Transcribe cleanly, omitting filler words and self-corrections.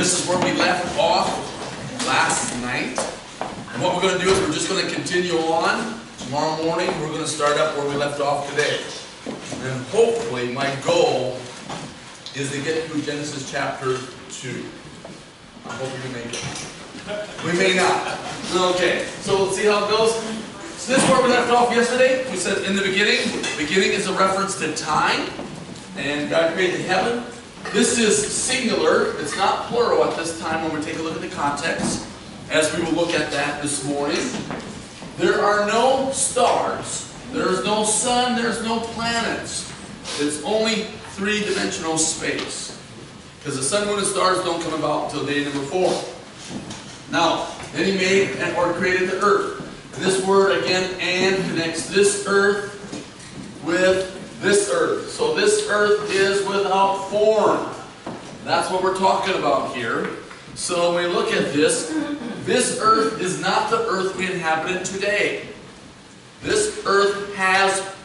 This is where we left off last night. And what we're going to do is we're just going to continue on. Tomorrow morning we're going to start up where we left off today. And hopefully my goal is to get through Genesis chapter 2. I hope we can make it. We may not. Okay, so we'll see how it goes. So this is where we left off yesterday. We said in the beginning. Beginning is a reference to time. And God created heaven. This is singular. It's not plural at this time when we take a look at the context, as we will look at that this morning. There are no stars. There's no sun. There's no planets. It's only three-dimensional space. Because the sun, moon, and stars don't come about until day number 4. Now, then He made or created the earth. And this word again, and, connects this earth with this earth. So this earth is without form. That's what we're talking about here. So when we look at this earth is not the earth we inhabit today. This earth has